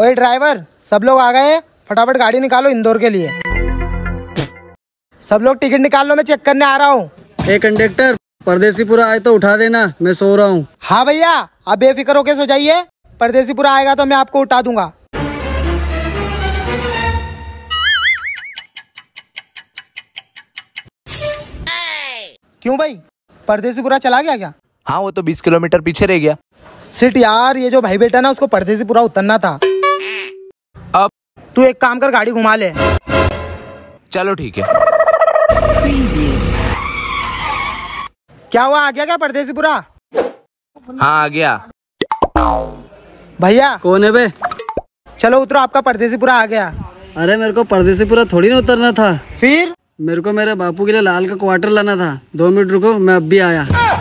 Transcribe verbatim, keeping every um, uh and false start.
ओए ड्राइवर, सब लोग आ गए, फटाफट गाड़ी निकालो इंदौर के लिए। सब लोग टिकट निकाल लो, मैं चेक करने आ रहा हूँ। ए कंडक्टर, परदेसीपुरा आए तो उठा देना, मैं सो रहा हूँ। हाँ भैया, आप बेफिक्र होके सो जाइए, परदेसीपुरा आएगा तो मैं आपको उठा दूंगा। क्यों भाई, परदेसीपुरा चला गया क्या? हाँ, वो तो बीस किलोमीटर पीछे रह गया। सिट यार, ये जो भाई बेटा ना, उसको परदेसीपुरा उतरना था। अब तू एक काम कर, गाड़ी घुमा ले। चलो ठीक है। क्या हुआ, आ गया क्या परदेसीपुरा? हाँ आ गया। भैया कौन है बे? चलो उतरो, आपका परदेसीपुरा आ गया। अरे मेरे को परदेसीपुरा थोड़ी ना उतरना था। फिर? मेरे को मेरे बापू के लिए लाल का क्वार्टर लाना था। दो मिनट रुको, मैं अब भी आया।